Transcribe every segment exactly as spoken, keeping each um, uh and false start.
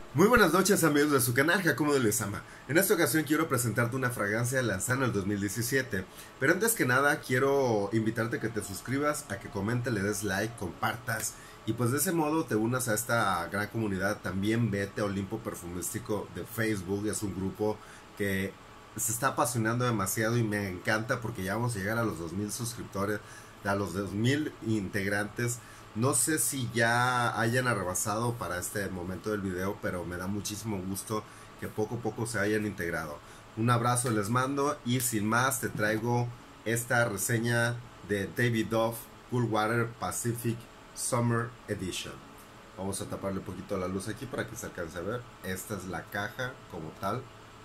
Muy buenas noches amigos de su canal Jacobo de Lezama. En esta ocasión quiero presentarte una fragancia lanzada en el dos mil diecisiete. Pero antes que nada quiero invitarte a que te suscribas, a que comentes, le des like, compartas y pues de ese modo te unas a esta gran comunidad. También vete a Olimpo Perfumístico de Facebook, es un grupo que se está apasionando demasiado y me encanta porque ya vamos a llegar a los dos mil suscriptores, a los dos mil integrantes. No sé si ya hayan rebasado para este momento del video, pero me da muchísimo gusto que poco a poco se hayan integrado. Un abrazo les mando y sin más te traigo esta reseña de David Dove Cool Water Pacific Summer Edition. Vamos a taparle un poquito la luz aquí para que se alcance a ver. Esta es la caja como tal.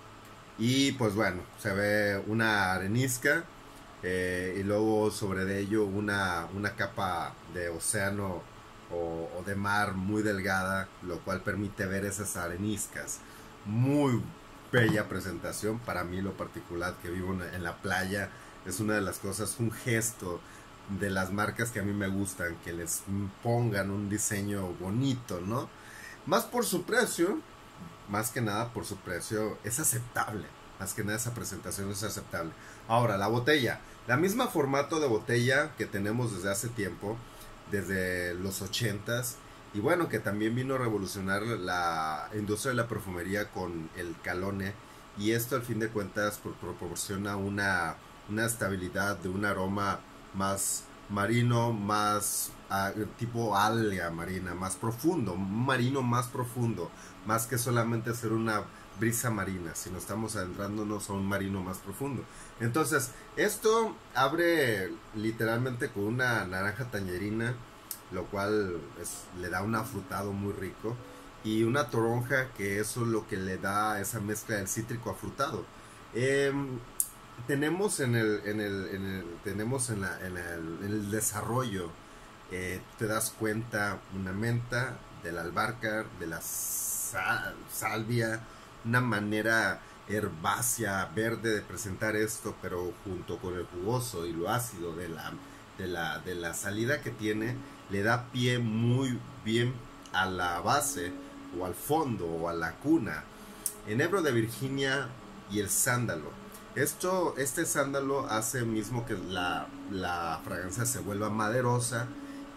Y pues bueno, se ve una arenisca. Eh, y luego sobre de ello una, una capa de océano o, o de mar muy delgada, lo cual permite ver esas areniscas. Muy bella presentación para mí, lo particular que vivo en, en la playa, es una de las cosas, un gesto de las marcas que a mí me gustan, que les pongan un diseño bonito, ¿no? Más por su precio, más que nada por su precio, es aceptable. Más que nada esa presentación es aceptable. Ahora, la botella. La misma formato de botella que tenemos desde hace tiempo, desde los ochentas. Y bueno, que también vino a revolucionar la industria de la perfumería con el Calone. Y esto al fin de cuentas proporciona una, una estabilidad de un aroma más marino, más uh, tipo alga marina, más profundo. Un marino más profundo. Más que solamente ser una brisa marina, sino estamos adentrándonos a un marino más profundo. Entonces, esto abre literalmente con una naranja tangerina, lo cual es, le da un afrutado muy rico, y una toronja, que eso es lo que le da esa mezcla del cítrico afrutado. Eh, tenemos en el, en el, en el tenemos en, la, en, el, en el desarrollo, eh, te das cuenta, una menta, del albarcar, de la sal, salvia, una manera herbácea, verde de presentar esto, pero junto con el jugoso y lo ácido de la, de la, de la salida que tiene, le da pie muy bien a la base o al fondo o a la cuna. Enebro de Virginia y el sándalo. Esto, este sándalo hace mismo que la, la fragancia se vuelva maderosa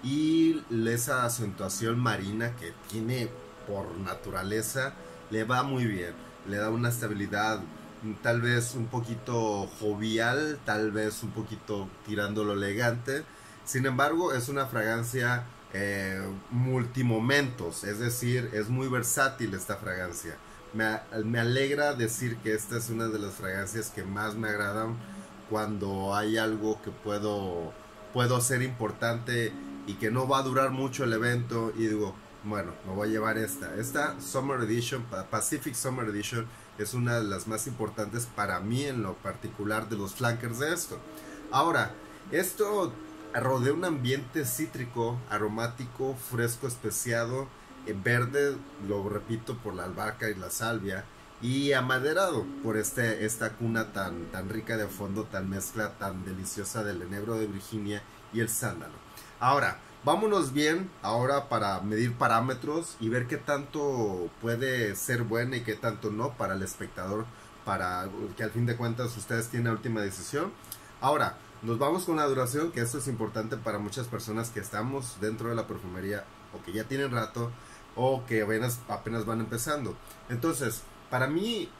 y esa acentuación marina que tiene por naturaleza le va muy bien, le da una estabilidad tal vez un poquito jovial, tal vez un poquito tirándolo elegante. Sin embargo, es una fragancia eh, multimomentos, es decir, es muy versátil esta fragancia. Me, me alegra decir que esta es una de las fragancias que más me agradan cuando hay algo que puedo, puedo hacer importante y que no va a durar mucho el evento y digo, bueno, me voy a llevar esta. Esta Summer Edition, Pacific Summer Edition, es una de las más importantes para mí en lo particular de los flankers de esto. Ahora, esto rodea un ambiente cítrico, aromático, fresco, especiado, eh, verde, lo repito, por la albahaca y la salvia, y amaderado por este, esta cuna tan, tan rica de fondo, tan mezcla tan deliciosa del enebro de Virginia y el sándalo. Ahora, vámonos bien ahora para medir parámetros y ver qué tanto puede ser buena y qué tanto no para el espectador, para que al fin de cuentas ustedes tienen la última decisión. Ahora, nos vamos con la duración, que esto es importante para muchas personas que estamos dentro de la perfumería o que ya tienen rato o que apenas, apenas van empezando. Entonces, para mí,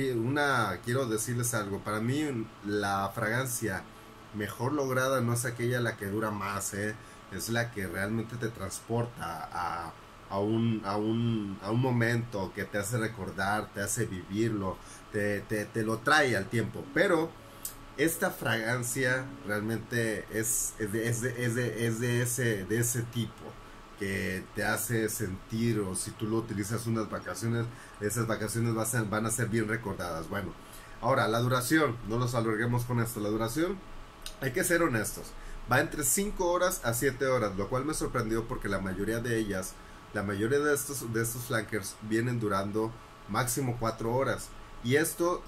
una, quiero decirles algo, para mí la fragancia mejor lograda no es aquella la que dura más, ¿eh? Es la que realmente te transporta a, a, un, a, un, a un momento que te hace recordar, te hace vivirlo, te, te, te lo trae al tiempo. Pero esta fragancia realmente es, es, de, es, de, es, de, es de, ese, de ese tipo que te hace sentir, o si tú lo utilizas unas vacaciones, esas vacaciones van a ser, van a ser bien recordadas. Bueno, ahora la duración, no nos alarguemos con esto. La duración, hay que ser honestos, va entre cinco horas a siete horas, lo cual me sorprendió porque la mayoría de ellas, la mayoría de estos, de estos flankers vienen durando máximo cuatro horas. Y esto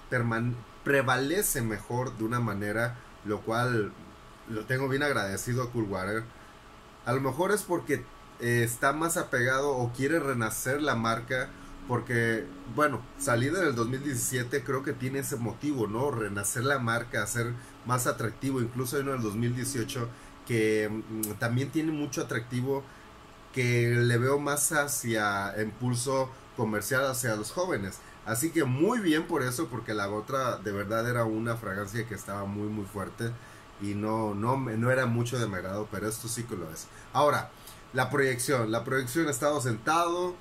prevalece mejor de una manera, lo cual lo tengo bien agradecido a Cool Water. A lo mejor es porque eh, está más apegado o quiere renacer la marca porque, bueno, salida del dos mil diecisiete creo que tiene ese motivo, ¿no? Renacer la marca, hacer más atractivo. Incluso hay uno del dos mil dieciocho que mm, también tiene mucho atractivo, que le veo más hacia impulso comercial hacia los jóvenes. Así que muy bien por eso, porque la otra de verdad era una fragancia que estaba muy muy fuerte y no, no, no era mucho de mi agrado, pero esto sí que lo es. Ahora, la proyección. La proyección, he estado sentado,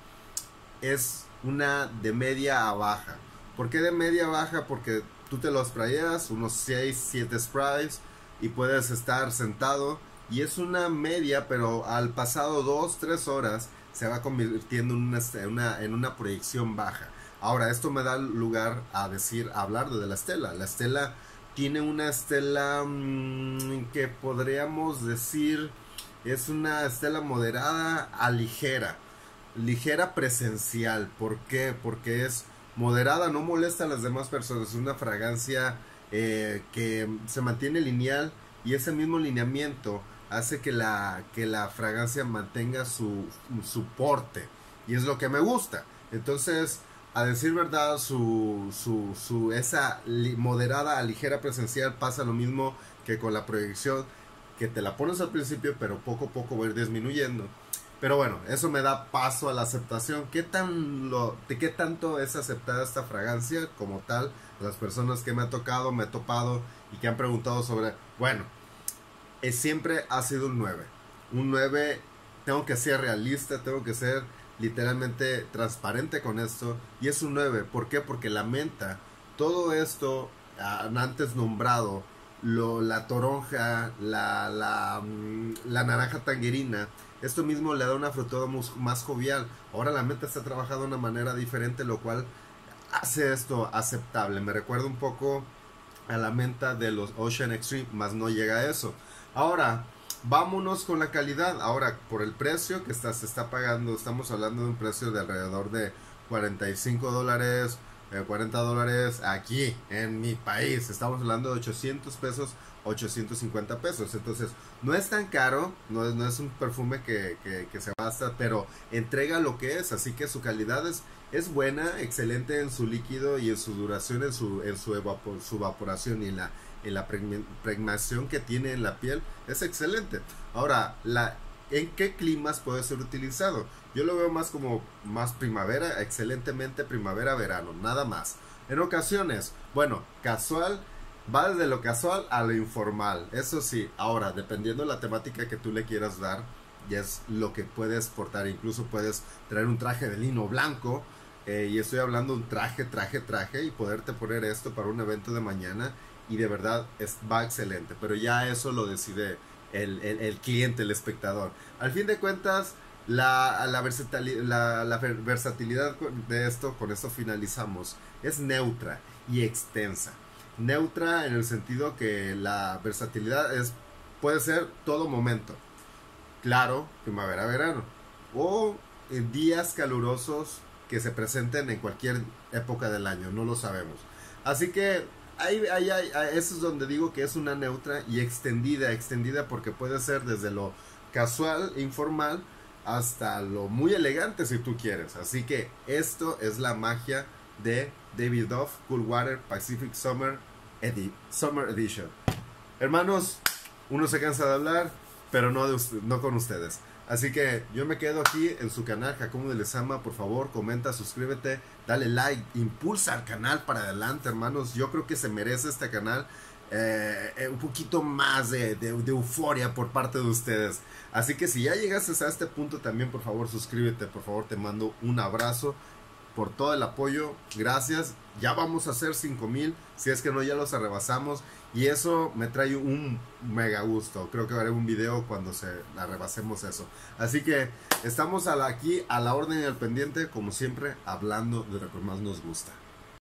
es una de media a baja. ¿Por qué de media a baja? Porque tú te los sprayeas, unos seis, siete sprays, y puedes estar sentado. Y es una media, pero al pasado dos, tres horas se va convirtiendo en una, en una, en una proyección baja. Ahora, esto me da lugar a decir, a hablar de la estela. La estela tiene una estela mmm, que podríamos decir es una estela moderada a ligera. Ligera presencial. ¿Por qué? Porque es moderada, no molesta a las demás personas. Es una fragancia eh, que se mantiene lineal, y ese mismo lineamiento hace que la, que la fragancia mantenga su, su porte, y es lo que me gusta. Entonces, a decir verdad, su, su, su esa li, moderada a ligera presencial pasa lo mismo que con la proyección, que te la pones al principio, pero poco a poco va a ir disminuyendo. Pero bueno, eso me da paso a la aceptación. ¿Qué tan lo, de qué tanto es aceptada esta fragancia como tal? Las personas que me ha tocado, me he topado y que han preguntado sobre, bueno, es, siempre ha sido un nueve. Un nueve, tengo que ser realista, tengo que ser literalmente transparente con esto. Y es un nueve. ¿Por qué? Porque la menta, todo esto antes nombrado, lo, la toronja, la, la, la naranja tangerina, esto mismo le da una frutada más jovial. Ahora la menta está trabajada de una manera diferente, lo cual hace esto aceptable. Me recuerda un poco a la menta de los Ocean Extreme, más no llega a eso. Ahora, vámonos con la calidad. Ahora, por el precio que está, se está pagando, estamos hablando de un precio de alrededor de cuarenta y cinco dólares, eh, cuarenta dólares aquí en mi país. Estamos hablando de ochocientos pesos, ochocientos cincuenta pesos. Entonces, no es tan caro, no es, no es un perfume que, que, que se basta, pero entrega lo que es. Así que su calidad es, es buena, excelente en su líquido y en su duración, en su, en su, evapor, su evaporación y en la, en la pregnación que tiene en la piel. Es excelente. Ahora, la, ¿en qué climas puede ser utilizado? Yo lo veo más como más primavera, excelentemente primavera-verano, nada más. En ocasiones, bueno, casual, va desde lo casual a lo informal, eso sí. Ahora, dependiendo de la temática que tú le quieras dar, y es lo que puedes portar. Incluso puedes traer un traje de lino blanco, eh, y estoy hablando de un traje, traje, traje, y poderte poner esto para un evento de mañana, y de verdad es, va excelente. Pero ya eso lo decide el, el, el cliente, el espectador. Al fin de cuentas, la, la, versatilidad, la, la versatilidad de esto, con esto finalizamos, es neutra y extensa. Neutra en el sentido que la versatilidad es, puede ser todo momento. Claro, primavera, verano, o en días calurosos que se presenten en cualquier época del año, no lo sabemos. Así que ahí, ahí, ahí, eso es donde digo que es una neutra y extendida, extendida porque puede ser desde lo casual, informal, hasta lo muy elegante si tú quieres. Así que esto es la magia de David Duff Cool Water Pacific Summer, Edi Summer Edition. Hermanos, uno se cansa de hablar, pero no, de no con ustedes. Así que yo me quedo aquí en su canal Jacobo de Lezama. Por favor, comenta, suscríbete, dale like, impulsa al canal para adelante, hermanos. Yo creo que se merece este canal eh, un poquito más de, de, de euforia por parte de ustedes. Así que si ya llegaste a este punto, también por favor suscríbete. Por favor, te mando un abrazo por todo el apoyo, gracias. Ya vamos a hacer cinco mil, si es que no ya los rebasamos, y eso me trae un mega gusto. Creo que haré un video cuando se la rebasemos eso. Así que estamos a la, aquí a la orden y al pendiente, como siempre, hablando de lo que más nos gusta.